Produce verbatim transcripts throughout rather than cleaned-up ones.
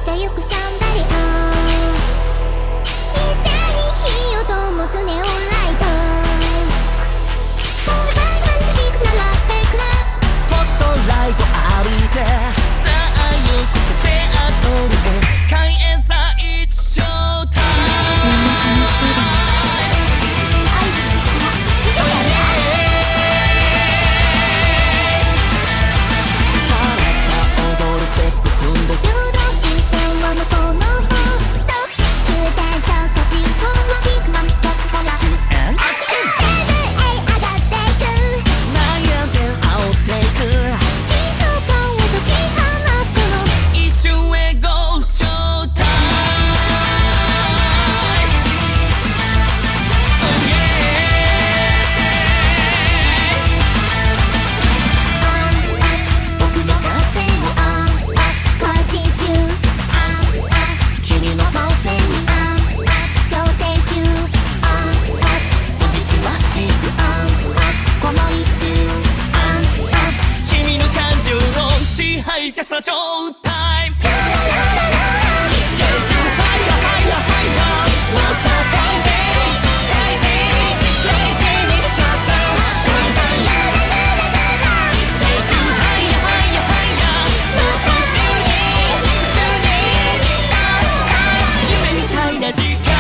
てゆくシャンデリア、一斉に火を灯すネオンライト、スポットライト浴びて、さあよこそテアトルへ開演さ一ショータイショータイム。夢みたいな時間、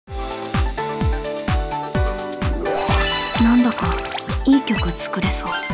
なんだかいい曲作れそう。